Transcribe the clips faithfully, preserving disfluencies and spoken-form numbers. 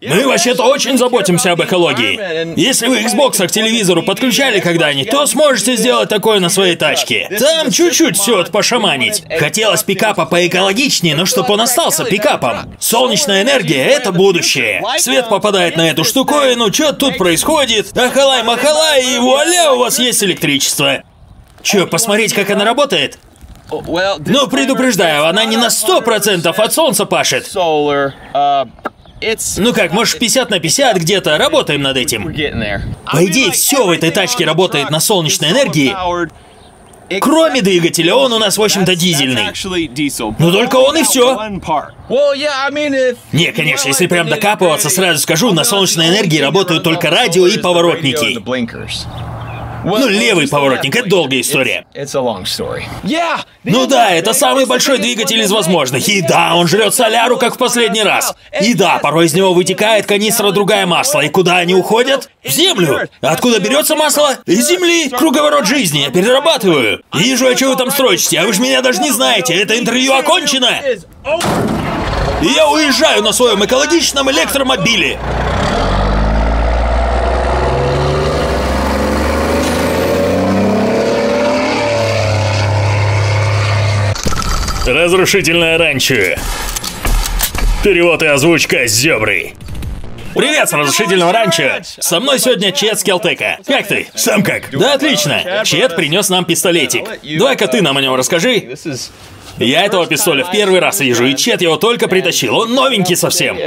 Мы вообще-то очень заботимся об экологии. Если вы Xbox к телевизору подключали когда-нибудь, то сможете сделать такое на своей тачке. Там чуть-чуть все это пошаманить. Хотелось пикапа поэкологичнее, но чтобы он остался пикапом. Солнечная энергия — это будущее. Свет попадает на эту штуковину, что тут происходит? Ахалай-махалай, и вуаля, у вас есть электричество. Че, посмотреть, как она работает? Ну, предупреждаю, она не на сто процентов от солнца пашет. Ну как, может, пятьдесят на пятьдесят где-то, работаем над этим. По идее, все в этой тачке работает на солнечной энергии, кроме двигателя, он у нас, в общем-то, дизельный. Но только он и все. Не, конечно, если прям докапываться, сразу скажу, на солнечной энергии работают только радио и поворотники. Ну, левый поворотник — это долгая история. Ну да, это самый большой двигатель из возможных. И да, он жрет соляру, как в последний раз. И да, порой из него вытекает канистра другая масла. И куда они уходят? В землю. Откуда берется масло? Из земли. Круговорот жизни. Я перерабатываю. Вижу, а что вы там строчите, а вы же меня даже не знаете. Это интервью окончено. И я уезжаю на своем экологичном электромобиле. Разрушительное ранчо. Перевод и озвучка Зёбры. Привет с разрушительного ранчо. Со мной сегодня Чет с Келтека. Как ты? Сам как? Да, отлично. Чет принес нам пистолетик. Давай-ка ты нам о нем расскажи. Я этого пистоля в первый раз вижу, и Чет его только притащил. Он новенький совсем.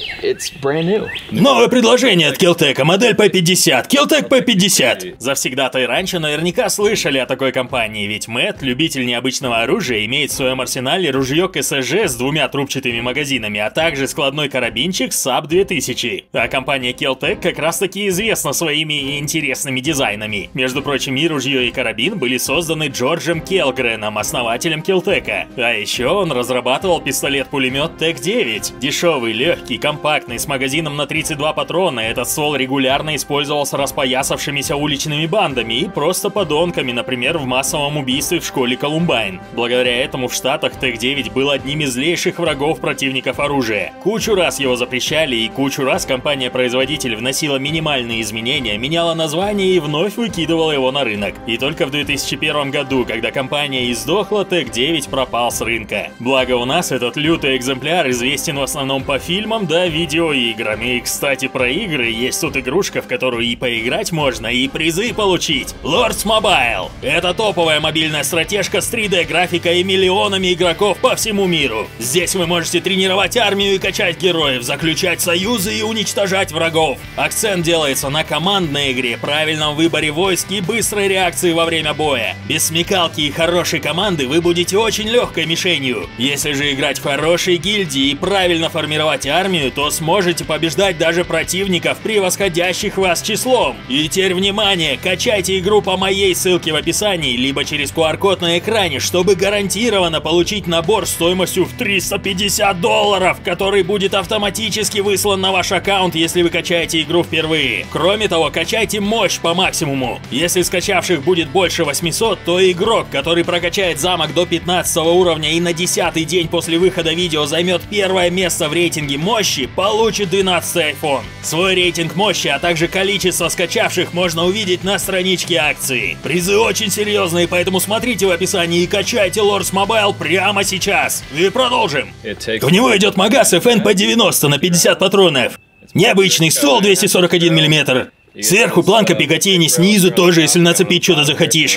Новое предложение от Келтека, модель пэ пятьдесят. Келтек пэ пятьдесят. Завсегда-то и раньше наверняка слышали о такой компании, ведь Мэтт, любитель необычного оружия, имеет в своем арсенале ружье ка эс жэ с двумя трубчатыми магазинами, а также складной карабинчик саб две тысячи. А компания Келтек как раз таки известна своими интересными дизайнами. Между прочим, и ружье, и карабин были созданы Джорджем Келгреном, основателем Келтека. А еще он разрабатывал пистолет-пулемет Тек девять. Дешевый, легкий, компактный, с магазином на тридцать два патрона. Этот ствол регулярно использовался распоясавшимися уличными бандами и просто подонками, например, в массовом убийстве в школе Колумбайн. Благодаря этому в Штатах Тек девять был одним из злейших врагов противников оружия. Кучу раз его запрещали, и кучу раз компания-производитель вносила минимальные изменения, меняла название и вновь выкидывала его на рынок. И только в две тысячи первом году, когда компания издохла, Тек девять пропал с рынка. Благо у нас этот лютый экземпляр известен в основном по фильмам да видеоиграм. И, кстати, про игры, есть тут игрушка, в которую и поиграть можно, и призы получить. Lords Mobile. Это топовая мобильная стратежка с три дэ графикой и миллионами игроков по всему миру. Здесь вы можете тренировать армию и качать героев, заключать союзы и уничтожать врагов. Акцент делается на командной игре, правильном выборе войск и быстрой реакции во время боя. Без смекалки и хорошей команды вы будете очень легкой мишенью. Если же играть в хорошие гильдии и правильно формировать армию, то сможете побеждать даже противников, превосходящих вас числом. И теперь внимание, качайте игру по моей ссылке в описании, либо через ку ар код на экране, чтобы гарантированно получить набор стоимостью в триста пятьдесят долларов, который будет автоматически выслан на ваш аккаунт, если вы качаете игру впервые. Кроме того, качайте мощь по максимуму. Если скачавших будет больше восьмисот, то игрок, который прокачает замок до пятнадцатого уровня и на десятый день после выхода видео займет первое место в рейтинге мощи, получит двенадцатый айфон. Свой рейтинг мощи, а также количество скачавших можно увидеть на страничке акции. Призы очень серьезные, поэтому смотрите в описании и качайте Lords Mobile прямо сейчас. И продолжим. В него идет магаз эф эн пэ девяносто на пятьдесят патронов. Необычный ствол двести сорок один миллиметр. Сверху планка Пикатини, снизу тоже, если нацепить что-то захотишь.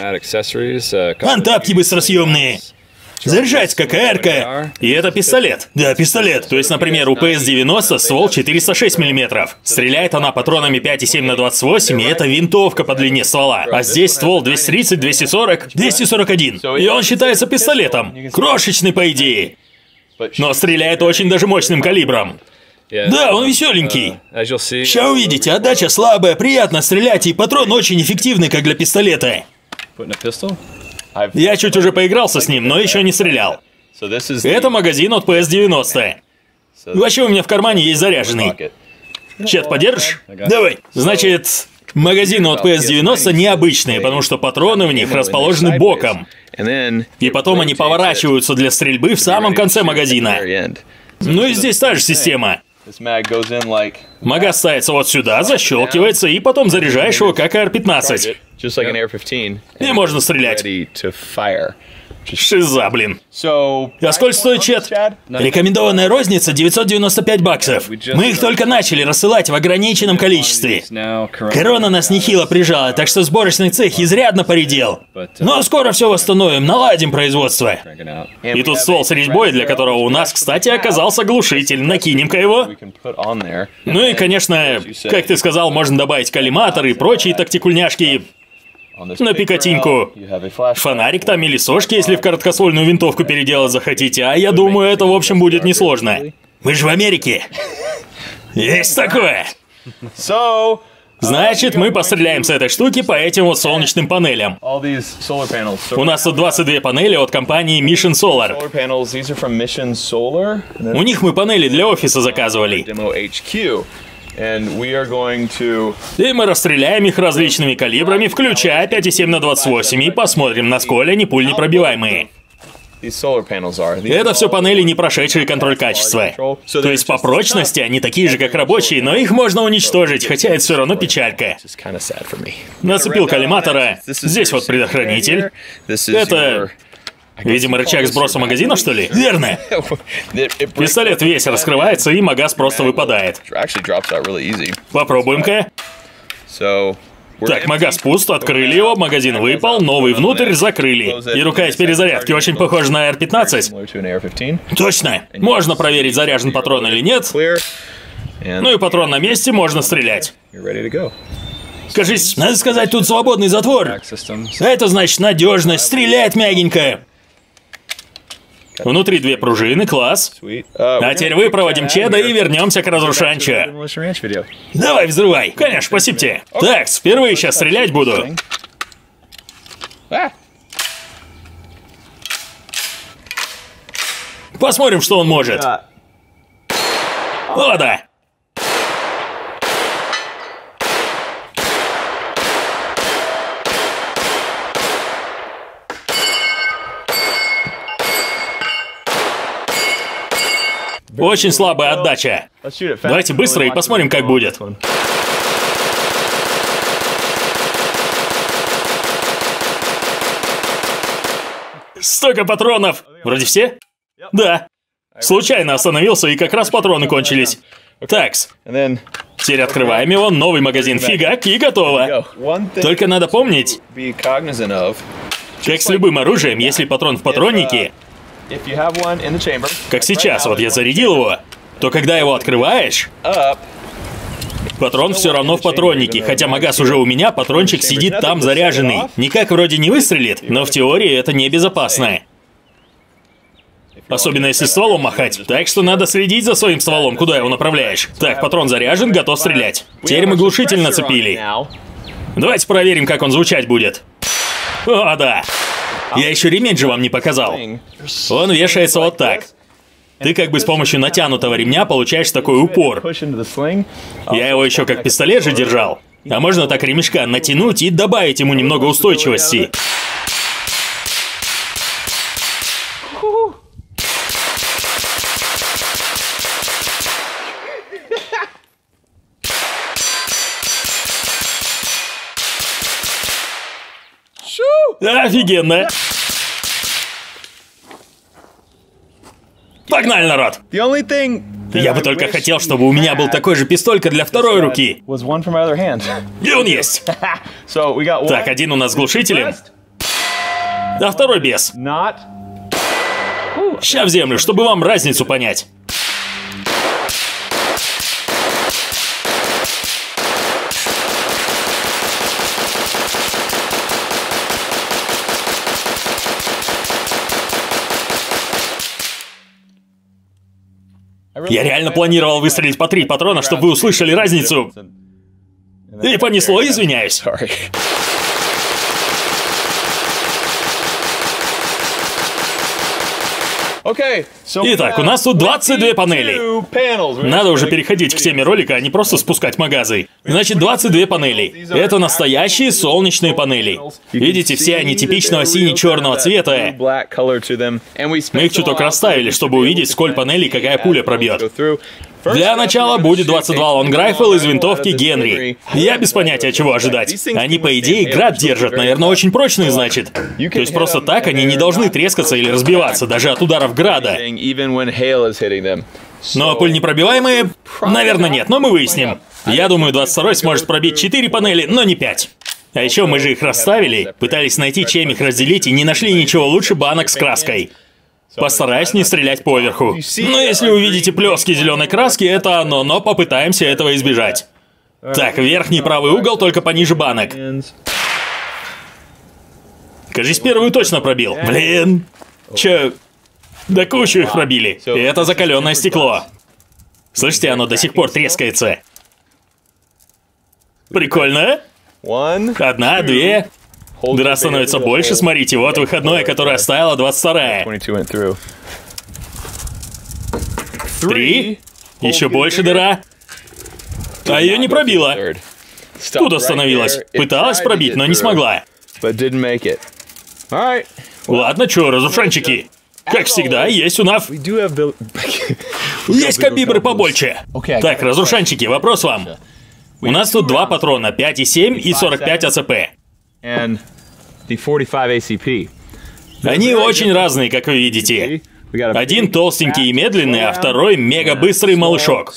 Антапки быстросъемные. Заряжается ка ка эр-ка. И это пистолет. Да, пистолет. То есть, например, у пэ эс девяносто ствол четыреста шесть миллиметров. Стреляет она патронами пять и семь на двадцать восемь, и это винтовка по длине ствола. А здесь ствол двести тридцать, двести сорок, двести сорок один. И он считается пистолетом. Крошечный, по идее. Но стреляет очень даже мощным калибром. Да, он веселенький. Сейчас увидите, отдача слабая, приятно стрелять, и патрон очень эффективный, как для пистолета. Я чуть уже поигрался с ним, но еще не стрелял. Это магазин от пэ эс девяносто. Вообще у меня в кармане есть заряженный. Чет, подержишь? Давай. Значит, магазины от пэ эс девяносто необычные, потому что патроны в них расположены боком. И потом они поворачиваются для стрельбы в самом конце магазина. Ну и здесь та же система. Мага ставится вот сюда, защелкивается, и потом заряжаешь его как эй ар пятнадцать. И можно стрелять. Шиза, блин. А сколько стоит, Чет? Рекомендованная розница девятьсот девяносто пять баксов. Мы их только начали рассылать в ограниченном количестве. Корона нас нехило прижала, так что сборочный цех изрядно поредел. Но скоро все восстановим, наладим производство. И тут ствол с резьбой, для которого у нас, кстати, оказался глушитель. Накинем-ка его. Ну и, конечно, как ты сказал, можно добавить коллиматор и прочие тактикульняшки. На пикатиньку. Фонарик там или сошки, если в короткоствольную винтовку переделать захотите. А я думаю, это, в общем, будет несложно. Мы же в Америке. Есть такое. Значит, мы постреляем с этой штуки по этим вот солнечным панелям. У нас тут двадцать две панели от компании Mission Solar. У них мы панели для офиса заказывали. И мы расстреляем их различными калибрами, включая пять и семь на двадцать восемь, и посмотрим, насколько они пульнепробиваемые. Это все панели, не прошедшие контроль качества. То есть по прочности они такие же, как рабочие, но их можно уничтожить, хотя это все равно печалька. Нацепил коллиматора. Здесь вот предохранитель. Это... Видимо, рычаг сброса магазина, что ли? Верно. Пистолет весь раскрывается, и магаз просто выпадает. Попробуем-ка. Так, магаз пуст, открыли его, магазин выпал, новый внутрь, закрыли. И рукоять перезарядки очень похожа на эй ар пятнадцать. Точно. Можно проверить, заряжен патрон или нет. Ну и патрон на месте, можно стрелять. Кажись, надо сказать, тут свободный затвор. Это значит надежность, стреляет мягенько. Внутри две пружины, класс. А теперь выпроводим Чеда и вернемся к разрушанчу. Давай, взрывай. Конечно, спасибо тебе. Так, впервые сейчас стрелять буду. Посмотрим, что он может. О, да. Очень слабая отдача. Давайте быстро и посмотрим, как будет. Столько патронов. Вроде все? Да. Случайно остановился, и как раз патроны кончились. Такс. Теперь открываем его, новый магазин, фигак, и готово. Только надо помнить, как с любым оружием, если патрон в патроннике, как сейчас, вот я зарядил его, то когда его открываешь, патрон все равно в патроннике, хотя магаз уже у меня, патрончик сидит там заряженный. Никак вроде не выстрелит, но в теории это небезопасно. Особенно если стволом махать. Так что надо следить за своим стволом, куда его направляешь. Так, патрон заряжен, готов стрелять. Теперь мы глушитель нацепили. Давайте проверим, как он звучать будет. О, да. Я еще ремень же вам не показал. Он вешается вот так. Ты как бы с помощью натянутого ремня получаешь такой упор. Я его еще как пистолет же держал. А можно так ремешка натянуть и добавить ему немного устойчивости. Офигенно. Погнали, народ! Я бы только хотел, чтобы у меня был такой же пистолька для второй руки. И он есть. Так, один у нас с глушителем, а второй без. Ща в землю, чтобы вам разницу понять. Я реально планировал выстрелить по три патрона, чтобы вы услышали разницу. И понесло, извиняюсь. Итак, у нас тут двадцать две панели. Надо уже переходить к теме ролика, а не просто спускать магазы. Значит, двадцать две панели. Это настоящие солнечные панели. Видите, все они типичного сине-черного цвета. Мы их чуток расставили, чтобы увидеть, сколь панелей какая пуля пробьет. Для начала будет двадцать два лонграйфл из винтовки Генри. Я без понятия, чего ожидать. Они, по идее, град держат, наверное, очень прочные, значит. То есть просто так они не должны трескаться или разбиваться, даже от ударов града. Но пыльнепробиваемые? Наверное, нет, но мы выясним. Я думаю, двадцать второй сможет пробить четыре панели, но не пять. А еще мы же их расставили, пытались найти, чем их разделить, и не нашли ничего лучше банок с краской. Постараюсь не стрелять поверху. Но если увидите плески зеленой краски, это оно, но попытаемся этого избежать. Так, верхний правый угол только пониже банок. Кажись, первую точно пробил. Блин. Че? Да кучу их пробили. И это закаленное стекло. Слышите, оно до сих пор трескается. Прикольно. Одна, две. Дыра становится больше, смотрите, вот выходное, которое оставила двадцать вторая. Три. Еще больше дыра. А ее не пробила. Тут остановилась. Пыталась пробить, но не смогла. Ладно, чё, разрушанчики. Как всегда, есть у нас... Есть калибры побольше. Так, разрушанчики, вопрос вам. У нас тут два патрона, пять и семь и сорок пять АЦП. Они очень разные, как вы видите. Один толстенький и медленный, а второй мега быстрый малышок.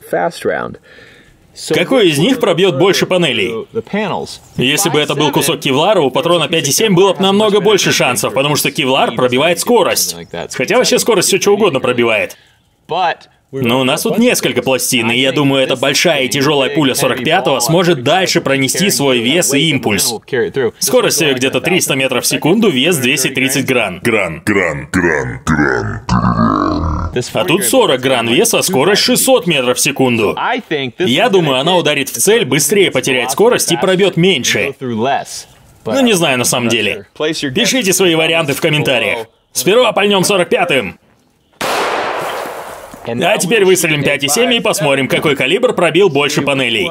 Какой из них пробьет больше панелей? Если бы это был кусок кевлара, у патрона пять и семь было бы намного больше шансов, потому что кевлар пробивает скорость. Хотя вообще скорость все что угодно пробивает. Но у нас тут несколько пластин, и я думаю, эта большая и тяжелая пуля сорок пятого сможет дальше пронести свой вес и импульс. Скорость ее где-то триста метров в секунду, вес двести тридцать гран. Гран, гран, гран, гран. А тут сорок гран веса, скорость шестьсот метров в секунду. Я думаю, она ударит в цель, быстрее потеряет скорость и пробьет меньше. Ну, не знаю на самом деле. Пишите свои варианты в комментариях. Сперва пальнем сорок пятым. А теперь выстрелим пять и семь и посмотрим, какой калибр пробил больше панелей.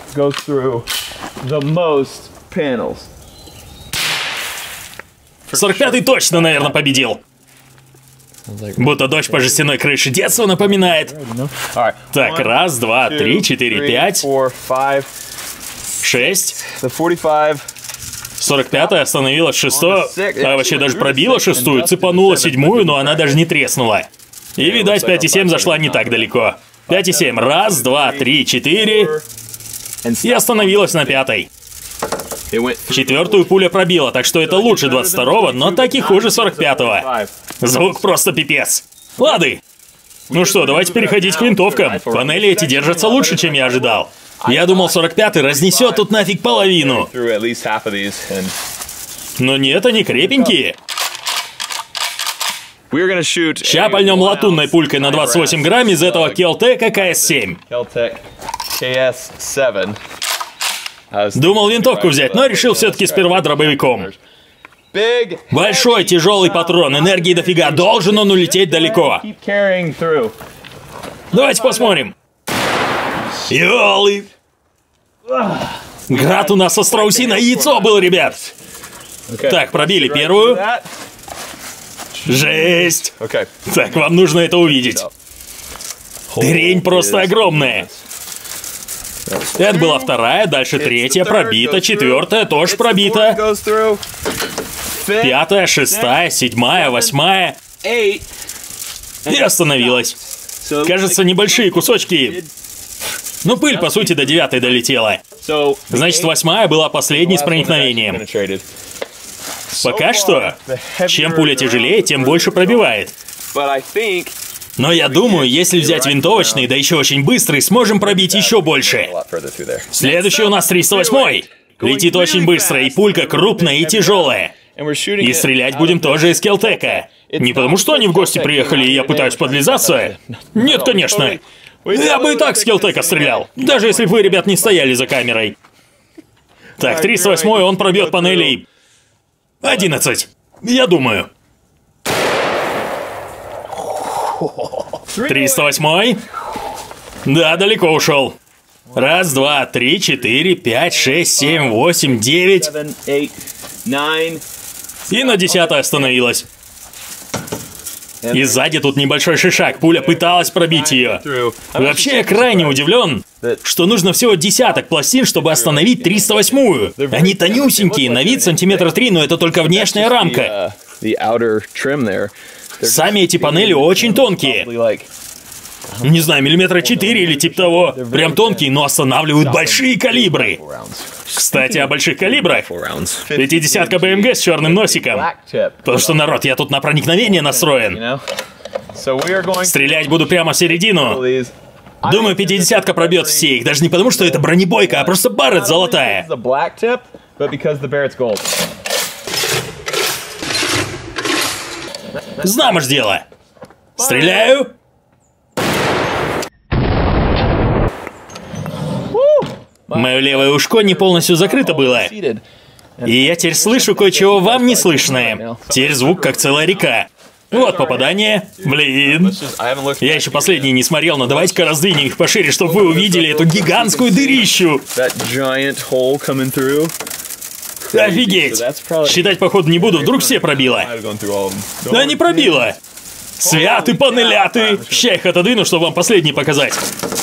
сорок пятый точно, наверное, победил. Будто дождь по жестяной крыше детства напоминает. Так, раз, два, три, четыре, пять. Шесть. сорок пятая остановилась шестую, а вообще даже пробила шестую, цепанула седьмую, но она даже не треснула. И, видать, пять и семь зашла не так далеко. пять и семь. Раз, два, три, четыре. И остановилась на пятой. Четвертую пуля пробила, так что это лучше двадцать второго, но так и хуже сорок пятого. Звук просто пипец. Лады. Ну что, давайте переходить к винтовкам. Панели эти держатся лучше, чем я ожидал. Я думал, сорок пятый разнесет тут нафиг половину. Но нет, они крепенькие. Ща пальнем латунной пулькой на двадцать восемь грамм из этого Kel-Tec ка эс семь. Думал винтовку взять, но решил все-таки сперва дробовиком. Большой тяжелый патрон, энергии дофига, должен он улететь далеко. Давайте посмотрим. Ёлы. Град у нас со страусиной яйцо был, ребят. Так, пробили первую. Жесть! Так, вам нужно это увидеть. Дрень просто огромная. Это была вторая, дальше третья, пробита, четвертая тоже пробита. Пятая, шестая, седьмая, восьмая. И остановилась. Кажется, небольшие кусочки. Ну, пыль, по сути, до девятой долетела. Значит, восьмая была последней с проникновением. Пока что, чем пуля тяжелее, тем больше пробивает. Но я думаю, если взять винтовочный, да еще очень быстрый, сможем пробить еще больше. Следующий у нас триста восьмой. Летит очень быстро, и пулька крупная и тяжелая. И стрелять будем тоже из Kel-Tec. Не потому что они в гости приехали, и я пытаюсь подлизаться. Нет, конечно. Я бы и так с Kel-Tec стрелял, даже если бы вы, ребят, не стояли за камерой. Так, триста восьмой, он пробьет панелей... одиннадцать. Я думаю. триста восьмой. Да, далеко ушел. Раз, два, три, четыре, пять, шесть, семь, восемь, девять. И на десятой остановилась. И сзади тут небольшой шишак, пуля пыталась пробить ее. Вообще, я крайне удивлен, что нужно всего десяток пластин, чтобы остановить триста восьмую. Они тонюсенькие, на вид сантиметра три, но это только внешняя рамка. Сами эти панели очень тонкие. Не знаю, миллиметра четыре или типа того. Прям тонкие, но останавливают большие калибры. Кстати, о больших калибрах. пятидесятка БМГ с черным носиком. Потому что, народ, я тут на проникновение настроен. Стрелять буду прямо в середину. Думаю, пятидесятка пробьет все их. Даже не потому, что это бронебойка, а просто Барретт золотая. Знамо ж дело. Стреляю. Мое левое ушко не полностью закрыто было. И я теперь слышу кое-чего вам не слышное. Теперь звук как целая река. Вот попадание. Блин. Я еще последний не смотрел, но давайте-ка раздвинем их пошире, чтобы вы увидели эту гигантскую дырищу. Офигеть. Считать, походу, не буду, вдруг все пробило. Да не пробило. Святы, панеляты. Ща их отодвину, чтобы вам последний показать.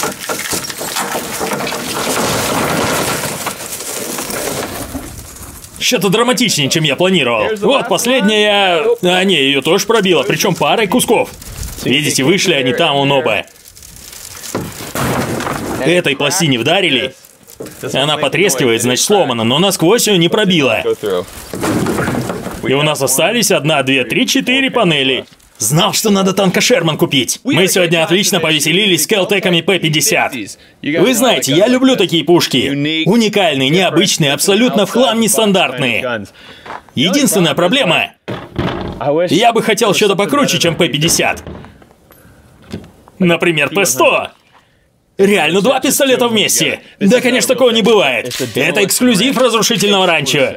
Что-то драматичнее, чем я планировал. Вот, последняя... А, не, ее тоже пробило, причем парой кусков. Видите, вышли они там, он оба. Этой пластине вдарили. Она потрескивает, значит сломана, но насквозь ее не пробило. И у нас остались одна, две, три, четыре панели. Знал, что надо танка Шерман купить. Мы сегодня отлично повеселились с Kel-Tec'ами П пятьдесят. Вы знаете, я люблю такие пушки. Уникальные, необычные, абсолютно в хлам нестандартные. Единственная проблема... Я бы хотел что-то покруче, чем П пятьдесят. Например, П сто. Реально два пистолета вместе. Да, конечно, такого не бывает. Это эксклюзив разрушительного ранчо.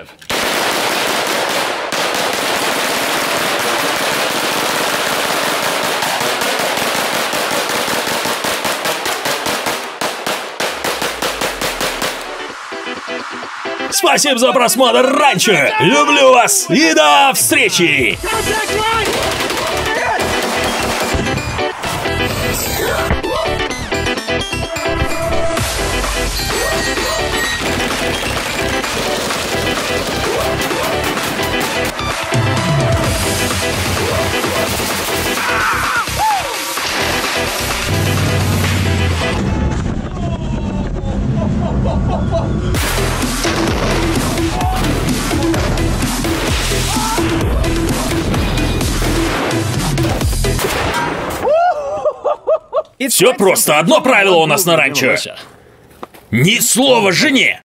Спасибо за просмотр ранчо. Люблю вас и до встречи. Все просто. Одно правило у нас на ранчо. Ни слова жене.